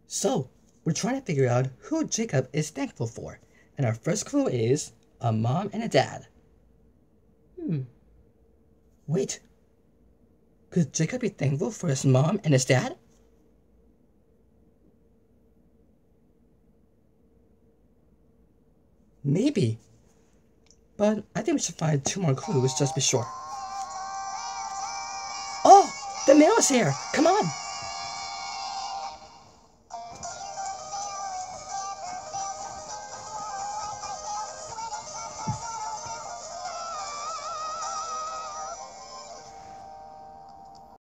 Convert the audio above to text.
So, we're trying to figure out who Jacob is thankful for. And our first clue is a mom and a dad. Wait. Could Jacob be thankful for his mom and his dad? Maybe. But I think we should find 2 more clues just to be sure. Oh! The mail is here! Come on!